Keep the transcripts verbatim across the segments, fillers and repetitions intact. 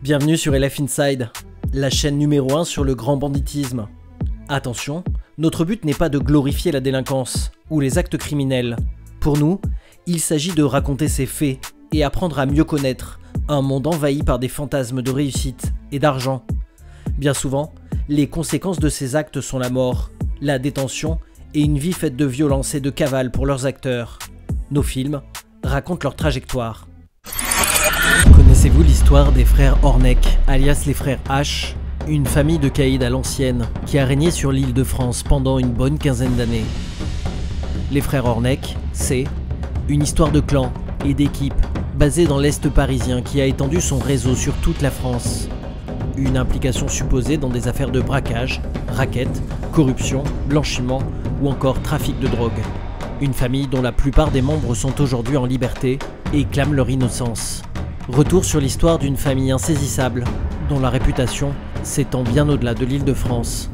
Bienvenue sur L F Inside, la chaîne numéro un sur le grand banditisme. Attention, notre but n'est pas de glorifier la délinquance ou les actes criminels. Pour nous, il s'agit de raconter ces faits et apprendre à mieux connaître un monde envahi par des fantasmes de réussite et d'argent. Bien souvent, les conséquences de ces actes sont la mort, la détention et une vie faite de violence et de cavale pour leurs acteurs. Nos films racontent leur trajectoire. Connaissez-vous l'histoire des frères Orneck, alias les frères H, une famille de caïds à l'ancienne qui a régné sur l'île de France pendant une bonne quinzaine d'années? Les frères Orneck, c'est une histoire de clan et d'équipe basée dans l'Est parisien qui a étendu son réseau sur toute la France. Une implication supposée dans des affaires de braquage, racket, corruption, blanchiment ou encore trafic de drogue. Une famille dont la plupart des membres sont aujourd'hui en liberté et clament leur innocence. Retour sur l'histoire d'une famille insaisissable, dont la réputation s'étend bien au-delà de l'île de France.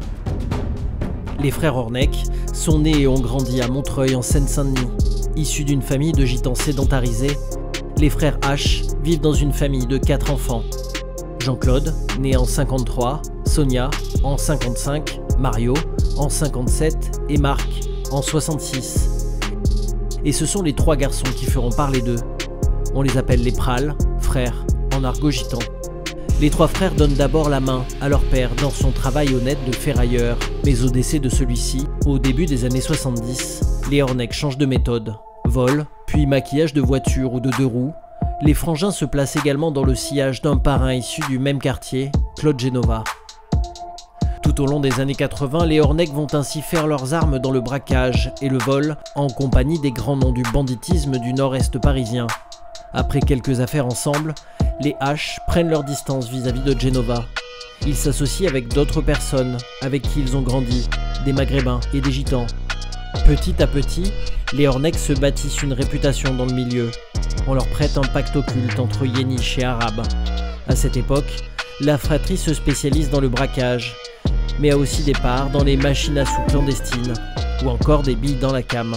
Les frères Orneck sont nés et ont grandi à Montreuil en Seine-Saint-Denis. Issus d'une famille de gitans sédentarisés, les frères H vivent dans une famille de quatre enfants. Jean-Claude, né en cinquante-trois, Sonia en cinquante-cinq, Mario en cinquante-sept et Marc en soixante-six. Et ce sont les trois garçons qui feront parler d'eux. On les appelle les Prales, frères, en argot gitan. Les trois frères donnent d'abord la main à leur père dans son travail honnête de ferrailleur, mais au décès de celui-ci, au début des années soixante-dix, les Orneck changent de méthode. Vol, puis maquillage de voiture ou de deux roues, les frangins se placent également dans le sillage d'un parrain issu du même quartier, Claude Genova. Tout au long des années quatre-vingt, les Orneck vont ainsi faire leurs armes dans le braquage et le vol, en compagnie des grands noms du banditisme du nord-est parisien. Après quelques affaires ensemble, les H prennent leur distance vis-à-vis de Genova. Ils s'associent avec d'autres personnes avec qui ils ont grandi, des Maghrébins et des Gitans. Petit à petit, les Orneck se bâtissent une réputation dans le milieu. On leur prête un pacte occulte entre Yéniches et Arabes. À cette époque, la fratrie se spécialise dans le braquage, mais a aussi des parts dans les machines à sous clandestines, ou encore des billes dans la cam.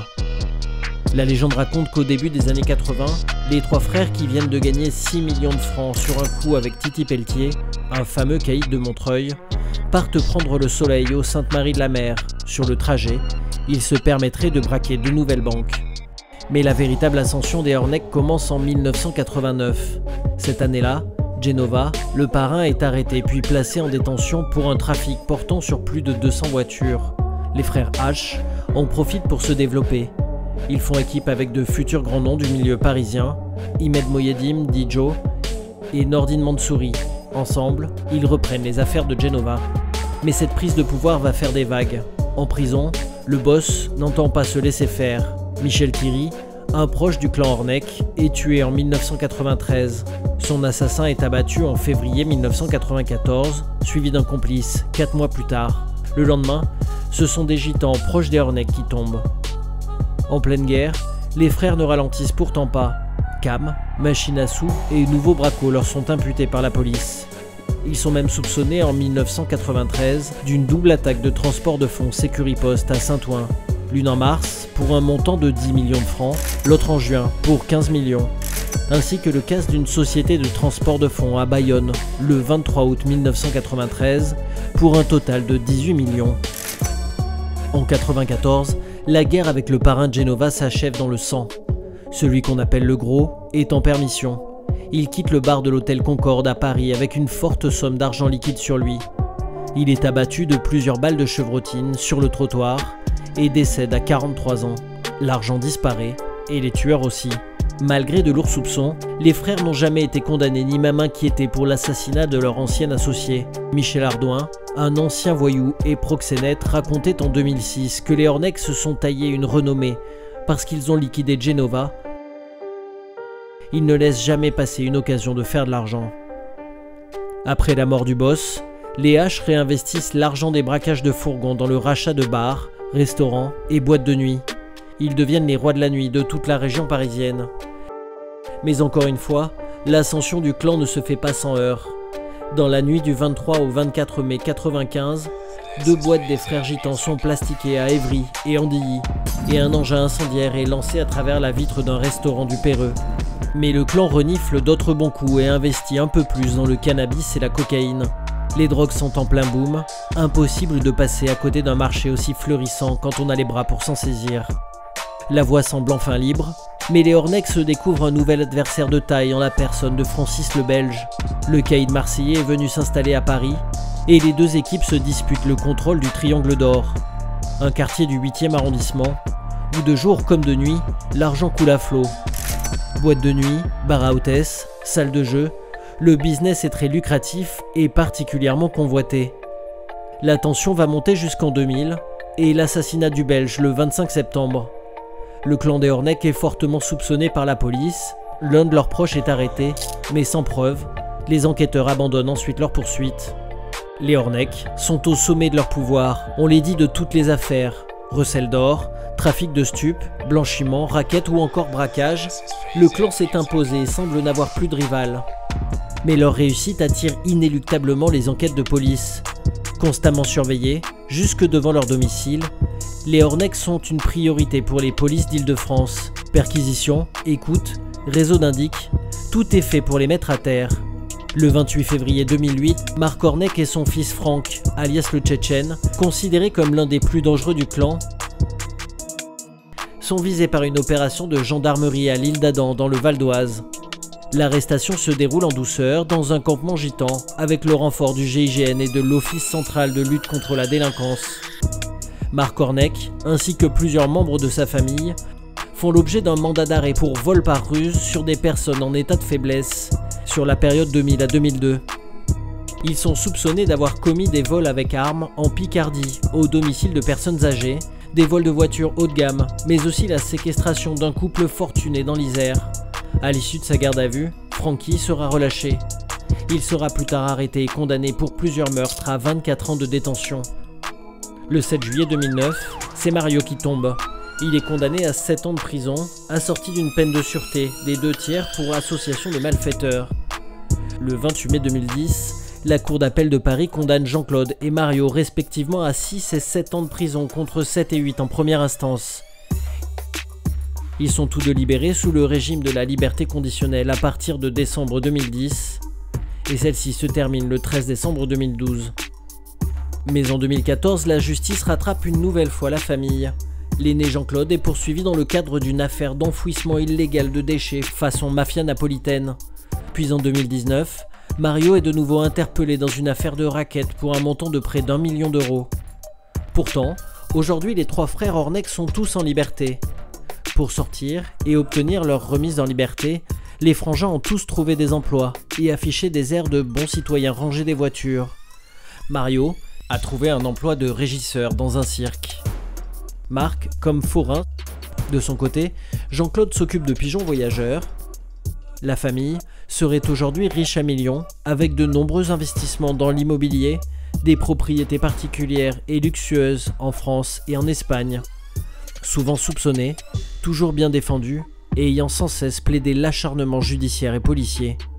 La légende raconte qu'au début des années quatre-vingt, les trois frères qui viennent de gagner six millions de francs sur un coup avec Titi Pelletier, un fameux caïd de Montreuil, partent prendre le soleil au Sainte-Marie-de-la-Mer. Sur le trajet, ils se permettraient de braquer de nouvelles banques. Mais la véritable ascension des Orneck commence en mille neuf cent quatre-vingt-neuf. Cette année-là, Genova, le parrain, est arrêté puis placé en détention pour un trafic portant sur plus de deux cents voitures. Les frères H en profitent pour se développer. Ils font équipe avec de futurs grands noms du milieu parisien, Imed Moyedim, Dijo et Nordine Mansouri. Ensemble, ils reprennent les affaires de Genova. Mais cette prise de pouvoir va faire des vagues. En prison, le boss n'entend pas se laisser faire. Michel Thierry, un proche du clan Orneck, est tué en mille neuf cent quatre-vingt-treize. Son assassin est abattu en février mille neuf cent quatre-vingt-quatorze, suivi d'un complice, quatre mois plus tard. Le lendemain, ce sont des gitans proches des Orneck qui tombent. En pleine guerre, les frères ne ralentissent pourtant pas. Cam, machine à sous et nouveaux bracos leur sont imputés par la police. Ils sont même soupçonnés en mille neuf cent quatre-vingt-treize d'une double attaque de transport de fonds Sécuripost à Saint-Ouen. L'une en mars pour un montant de dix millions de francs, l'autre en juin pour quinze millions. Ainsi que le casse d'une société de transport de fonds à Bayonne le vingt-trois août mille neuf cent quatre-vingt-treize pour un total de dix-huit millions. En quatre-vingt-quatorze, la guerre avec le parrain Genova s'achève dans le sang. Celui qu'on appelle le Gros est en permission. Il quitte le bar de l'hôtel Concorde à Paris avec une forte somme d'argent liquide sur lui. Il est abattu de plusieurs balles de chevrotine sur le trottoir et décède à quarante-trois ans. L'argent disparaît et les tueurs aussi. Malgré de lourds soupçons, les frères n'ont jamais été condamnés ni même inquiétés pour l'assassinat de leur ancien associé. Michel Ardouin, un ancien voyou et proxénète, racontait en deux mille six que les Orneck se sont taillés une renommée parce qu'ils ont liquidé Genova. Ils ne laissent jamais passer une occasion de faire de l'argent. Après la mort du boss, les H réinvestissent l'argent des braquages de fourgons dans le rachat de bars, restaurants et boîtes de nuit. Ils deviennent les rois de la nuit de toute la région parisienne. Mais encore une fois, l'ascension du clan ne se fait pas sans heurts. Dans la nuit du vingt-trois au vingt-quatre mai quatre-vingt-quinze, deux boîtes des frères gitans sont plastiquées à Évry et Andilly, et un engin incendiaire est lancé à travers la vitre d'un restaurant du Perreux. Mais le clan renifle d'autres bons coups et investit un peu plus dans le cannabis et la cocaïne. Les drogues sont en plein boom, impossible de passer à côté d'un marché aussi fleurissant quand on a les bras pour s'en saisir. La voie semble enfin libre, mais les Ornecs se découvrent un nouvel adversaire de taille en la personne de Francis le Belge. Le caïd marseillais est venu s'installer à Paris, et les deux équipes se disputent le contrôle du Triangle d'Or, un quartier du huitième arrondissement, où de jour comme de nuit, l'argent coule à flot. Boîte de nuit, bar à hôtesse, salle de jeu, le business est très lucratif et particulièrement convoité. La tension va monter jusqu'en deux mille, et l'assassinat du Belge le vingt-cinq septembre. Le clan des Ornecs est fortement soupçonné par la police, l'un de leurs proches est arrêté, mais sans preuve, les enquêteurs abandonnent ensuite leur poursuite. Les Ornecs sont au sommet de leur pouvoir, on les dit de toutes les affaires, recel d'or, trafic de stupes, blanchiment, raquettes ou encore braquage, le clan s'est imposé et semble n'avoir plus de rival. Mais leur réussite attire inéluctablement les enquêtes de police. Constamment surveillés, jusque devant leur domicile, les Ornecs sont une priorité pour les polices d'Île-de-France. Perquisitions, écoutes, réseau d'indices, tout est fait pour les mettre à terre. Le vingt-huit février deux mille huit, Marc Ornec et son fils Franck, alias le Tchétchène, considéré comme l'un des plus dangereux du clan, sont visés par une opération de gendarmerie à l'île d'Adam dans le Val d'Oise. L'arrestation se déroule en douceur dans un campement gitan avec le renfort du G I G N et de l'Office central de lutte contre la délinquance. Marc Ornec, ainsi que plusieurs membres de sa famille, font l'objet d'un mandat d'arrêt pour vol par ruse sur des personnes en état de faiblesse sur la période deux mille à deux mille deux. Ils sont soupçonnés d'avoir commis des vols avec armes en Picardie, au domicile de personnes âgées, des vols de voitures haut de gamme, mais aussi la séquestration d'un couple fortuné dans l'Isère. À l'issue de sa garde à vue, Francky sera relâché. Il sera plus tard arrêté et condamné pour plusieurs meurtres à vingt-quatre ans de détention. Le sept juillet deux mille neuf, c'est Mario qui tombe. Il est condamné à sept ans de prison, assorti d'une peine de sûreté des deux tiers pour association de malfaiteurs. Le vingt-huit mai deux mille dix, la Cour d'appel de Paris condamne Jean-Claude et Mario respectivement à six et sept ans de prison contre sept et huit en première instance. Ils sont tous deux libérés sous le régime de la liberté conditionnelle à partir de décembre deux mille dix, et celle-ci se termine le treize décembre deux mille douze. Mais en deux mille quatorze, la justice rattrape une nouvelle fois la famille. L'aîné Jean-Claude est poursuivi dans le cadre d'une affaire d'enfouissement illégal de déchets façon mafia napolitaine. Puis en deux mille dix-neuf, Mario est de nouveau interpellé dans une affaire de racket pour un montant de près d'un million d'euros. Pourtant, aujourd'hui les trois frères Ornec sont tous en liberté. Pour sortir et obtenir leur remise en liberté, les frangins ont tous trouvé des emplois et affiché des airs de bons citoyens rangés des voitures. Mario a trouvé un emploi de régisseur dans un cirque. Marc, comme forain. De son côté, Jean-Claude s'occupe de pigeons voyageurs. La famille serait aujourd'hui riche à millions, avec de nombreux investissements dans l'immobilier, des propriétés particulières et luxueuses en France et en Espagne. Souvent soupçonnés, toujours bien défendus, et ayant sans cesse plaidé l'acharnement judiciaire et policier.